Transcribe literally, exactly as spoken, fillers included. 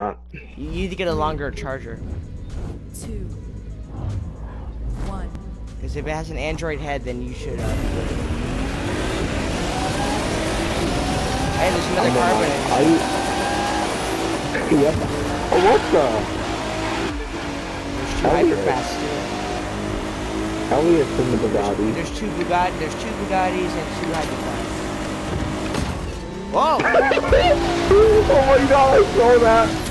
You need to get a longer charger. Two. One. Because if it has an Android head, then you should. Uh, be good. Hey, there's another I'm carbon. Are you? Yep. Oh, what the? There's two hyperfast too. Elliot's in the Bugatti. There's two Bugatti. There's two Bugattis and two hyperfast. Whoa! Oh my god, I saw that!